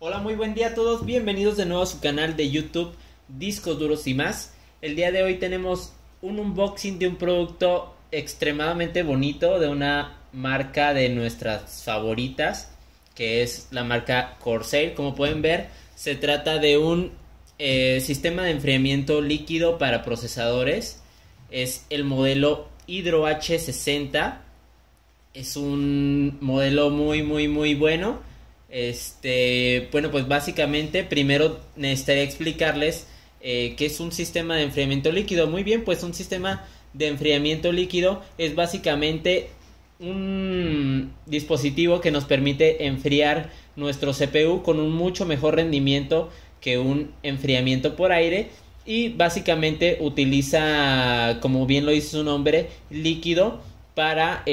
Hola, muy buen día a todos, bienvenidos de nuevo a su canal de YouTube Discos Duros y Más. El día de hoy tenemos un unboxing de un producto extremadamente bonito de una marca de nuestras favoritas, que es la marca Corsair. Como pueden ver, se trata de un sistema de enfriamiento líquido para procesadores. Es el modelo Hydro H60. Es un modelo muy bueno. Bueno, pues básicamente primero necesitaría explicarles qué es un sistema de enfriamiento líquido. Muy bien, pues un sistema de enfriamiento líquido es básicamente un dispositivo que nos permite enfriar nuestro CPU con un mucho mejor rendimiento que un enfriamiento por aire, y básicamente utiliza, como bien lo dice su nombre, líquido para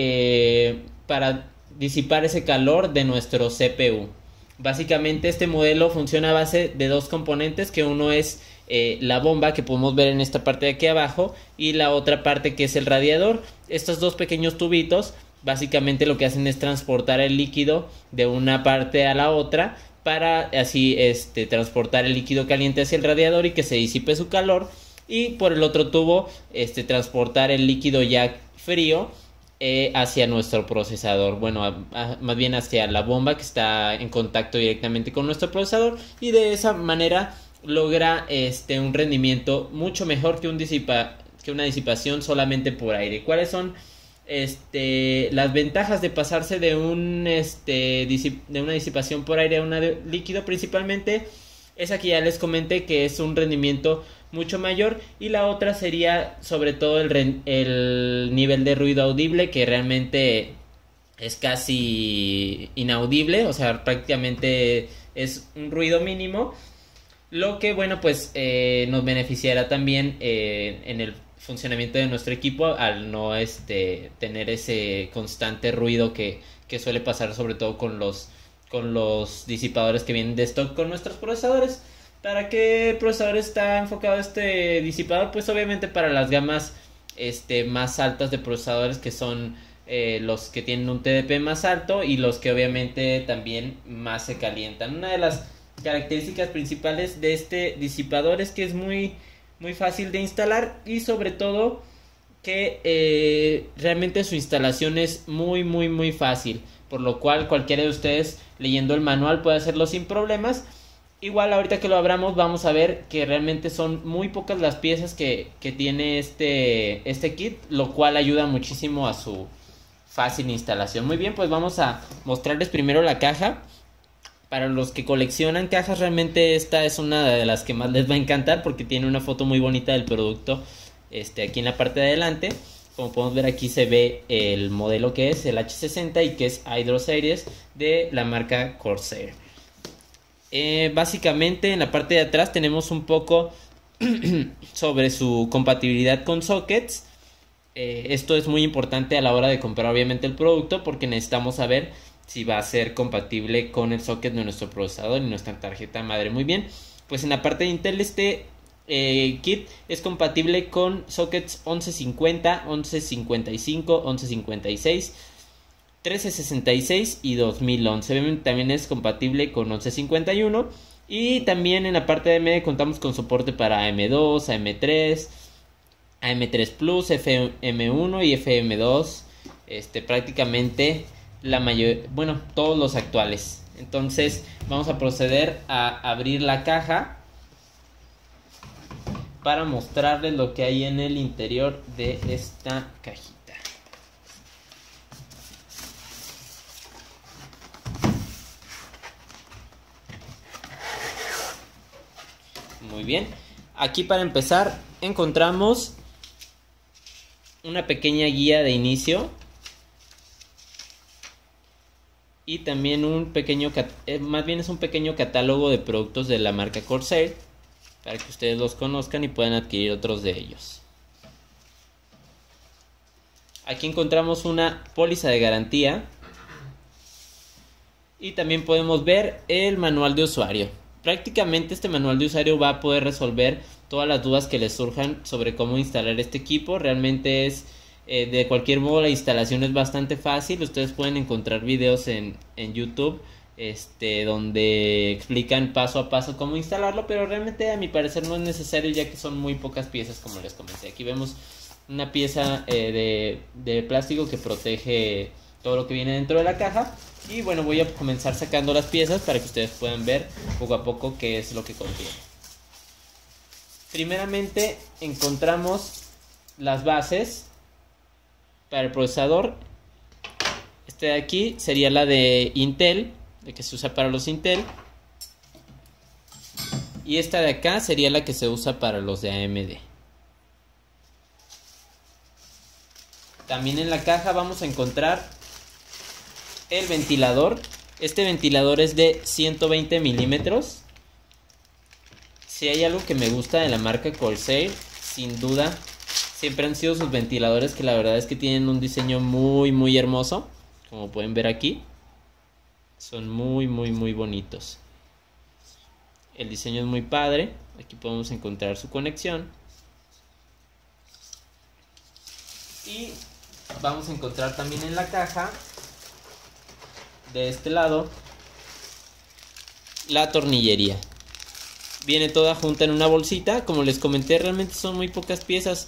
disipar ese calor de nuestro CPU. Básicamente este modelo funciona a base de dos componentes, que uno es la bomba, que podemos ver en esta parte de aquí abajo, y la otra parte que es el radiador. Estos dos pequeños tubitos básicamente lo que hacen es transportar el líquido de una parte a la otra, para así transportar el líquido caliente hacia el radiador y que se disipe su calor, y por el otro tubo transportar el líquido ya frío hacia nuestro procesador. Bueno, más bien hacia la bomba que está en contacto directamente con nuestro procesador, y de esa manera logra un rendimiento mucho mejor que una disipación solamente por aire. ¿Cuáles son las ventajas de pasarse de de una disipación por aire a un líquido? Principalmente esa que ya les comenté, que es un rendimiento mucho mayor, y la otra sería sobre todo el nivel de ruido audible, que realmente es casi inaudible, o sea, prácticamente es un ruido mínimo, lo que, bueno, pues nos beneficiará también en el funcionamiento de nuestro equipo, al no tener ese constante ruido que suele pasar sobre todo con los disipadores que vienen de stock con nuestros procesadores. ¿Para qué procesador está enfocado este disipador? Pues obviamente para las gamas más altas de procesadores, que son los que tienen un TDP más alto y los que obviamente también más se calientan. Una de las características principales de este disipador es que es muy fácil de instalar, y sobre todo que realmente su instalación es muy fácil, por lo cual cualquiera de ustedes, leyendo el manual, puede hacerlo sin problemas. Igual ahorita que lo abramos vamos a ver que realmente son muy pocas las piezas que tiene este kit, lo cual ayuda muchísimo a su fácil instalación. Muy bien, pues vamos a mostrarles primero la caja. Para los que coleccionan cajas, realmente esta es una de las que más les va a encantar, porque tiene una foto muy bonita del producto aquí en la parte de adelante. Como podemos ver, aquí se ve el modelo, que es el H60 y que es Hydro Series de la marca Corsair. Básicamente en la parte de atrás tenemos un poco sobre su compatibilidad con sockets. Esto es muy importante a la hora de comprar obviamente el producto, porque necesitamos saber si va a ser compatible con el socket de nuestro procesador y nuestra tarjeta madre. Muy bien, pues en la parte de Intel kit es compatible con sockets 1150, 1155, 1156, 1366 y 2011. También es compatible con 1151, y también en la parte de AMD contamos con soporte para AM2, AM3, AM3 Plus, FM1 y FM2. Prácticamente todos los actuales. Entonces vamos a proceder a abrir la caja para mostrarles lo que hay en el interior de esta cajita. Muy bien, aquí para empezar encontramos una pequeña guía de inicio, y también más bien es un pequeño catálogo de productos de la marca Corsair, para que ustedes los conozcan y puedan adquirir otros de ellos. Aquí encontramos una póliza de garantía, y también podemos ver el manual de usuario. Prácticamente este manual de usuario va a poder resolver todas las dudas que les surjan sobre cómo instalar este equipo. Realmente es de cualquier modo, la instalación es bastante fácil. Ustedes pueden encontrar videos en YouTube donde explican paso a paso cómo instalarlo, pero realmente a mi parecer no es necesario, ya que son muy pocas piezas, como les comenté. Aquí vemos una pieza de plástico que protege todo lo que viene dentro de la caja. Y bueno, voy a comenzar sacando las piezas para que ustedes puedan ver poco a poco qué es lo que contiene. Primeramente encontramos las bases para el procesador. Este de aquí sería la de Intel, de que se usa para los Intel. Y esta de acá sería la que se usa para los de AMD. También en la caja vamos a encontrar el ventilador. Este ventilador es de 120 milímetros. Si hay algo que me gusta de la marca Corsair, sin duda, siempre han sido sus ventiladores, que la verdad es que tienen un diseño muy hermoso. Como pueden ver aquí, son muy bonitos. El diseño es muy padre. Aquí podemos encontrar su conexión. Y vamos a encontrar también en la caja, de este lado, la tornillería. Viene toda junta en una bolsita. Como les comenté, realmente son muy pocas piezas.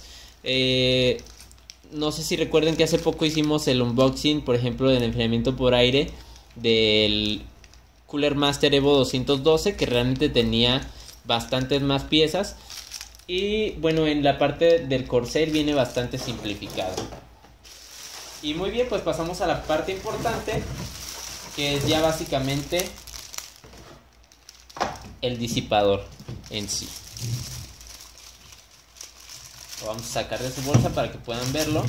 No sé si recuerden que hace poco hicimos el unboxing, por ejemplo, del enfriamiento por aire del Cooler Master Evo 212, que realmente tenía bastantes más piezas. Y bueno, en la parte del Corsair viene bastante simplificado. Y muy bien, pues pasamos a la parte importante, que es ya básicamente el disipador en sí. Lo vamos a sacar de su bolsa para que puedan verlo.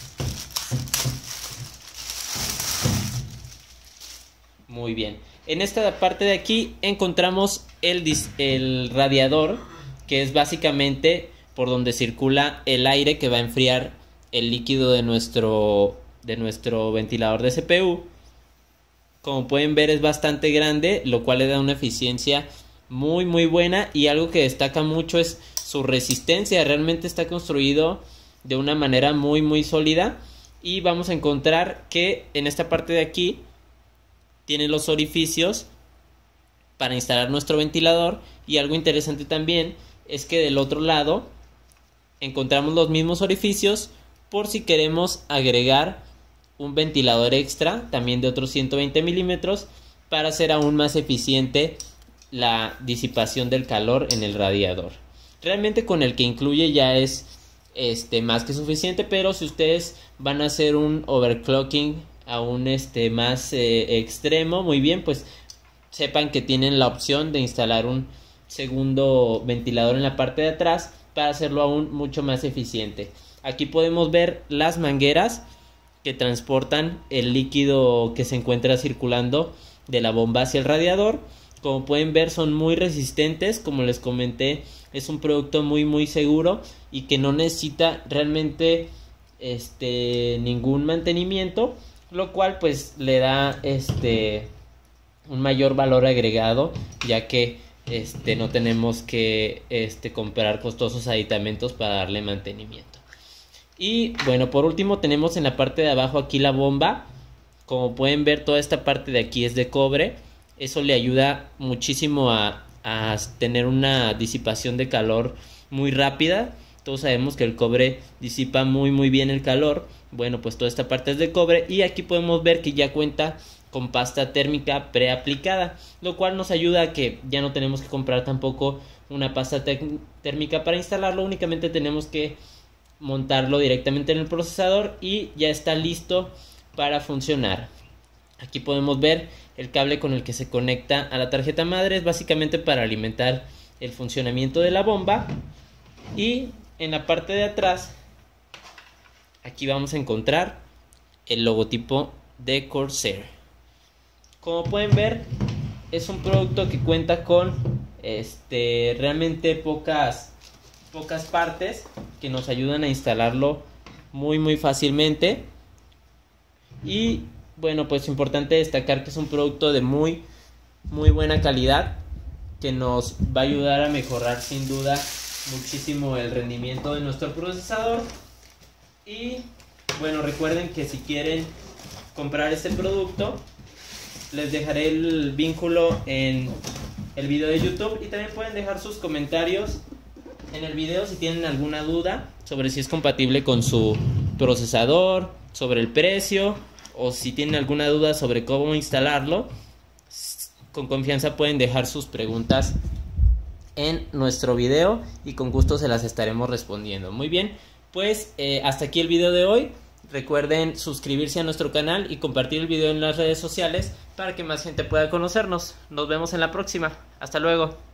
Muy bien. En esta parte de aquí encontramos el radiador, que es básicamente por donde circula el aire que va a enfriar el líquido de nuestro ventilador de CPU. Como pueden ver, es bastante grande, lo cual le da una eficiencia muy buena, y algo que destaca mucho es su resistencia. Realmente está construido de una manera muy sólida. Y vamos a encontrar que en esta parte de aquí tiene los orificios para instalar nuestro ventilador. Y algo interesante también es que del otro lado encontramos los mismos orificios por si queremos agregar un ventilador extra, también de otros 120 milímetros, para hacer aún más eficiente la disipación del calor en el radiador. Realmente con el que incluye ya es más que suficiente, pero si ustedes van a hacer un overclocking aún más extremo, muy bien, pues sepan que tienen la opción de instalar un segundo ventilador en la parte de atrás para hacerlo aún mucho más eficiente. Aquí podemos ver las mangueras que transportan el líquido que se encuentra circulando de la bomba hacia el radiador. Como pueden ver, son muy resistentes. Como les comenté, es un producto muy seguro y que no necesita realmente ningún mantenimiento, lo cual pues le da un mayor valor agregado, ya que no tenemos que comprar costosos aditamentos para darle mantenimiento. Y bueno, por último tenemos en la parte de abajo aquí la bomba. Como pueden ver, toda esta parte de aquí es de cobre. Eso le ayuda muchísimo a tener una disipación de calor muy rápida. Todos sabemos que el cobre disipa muy bien el calor. Bueno, pues toda esta parte es de cobre. Y aquí podemos ver que ya cuenta con pasta térmica preaplicada, lo cual nos ayuda a que ya no tenemos que comprar tampoco una pasta térmica para instalarlo. Únicamente tenemos que montarlo directamente en el procesador y ya está listo para funcionar. Aquí podemos ver el cable con el que se conecta a la tarjeta madre. Es básicamente para alimentar el funcionamiento de la bomba. Y en la parte de atrás, aquí vamos a encontrar el logotipo de Corsair. Como pueden ver, es un producto que cuenta con realmente pocas partes que nos ayudan a instalarlo muy fácilmente. Y bueno, pues importante destacar que es un producto de muy buena calidad, que nos va a ayudar a mejorar sin duda muchísimo el rendimiento de nuestro procesador. Y bueno, recuerden que si quieren comprar este producto, les dejaré el vínculo en el video de YouTube y también pueden dejar sus comentarios en el video si tienen alguna duda sobre si es compatible con su procesador, sobre el precio o si tienen alguna duda sobre cómo instalarlo. Con confianza pueden dejar sus preguntas en nuestro video y con gusto se las estaremos respondiendo. Muy bien, pues hasta aquí el video de hoy. Recuerden suscribirse a nuestro canal y compartir el video en las redes sociales para que más gente pueda conocernos. Nos vemos en la próxima. Hasta luego.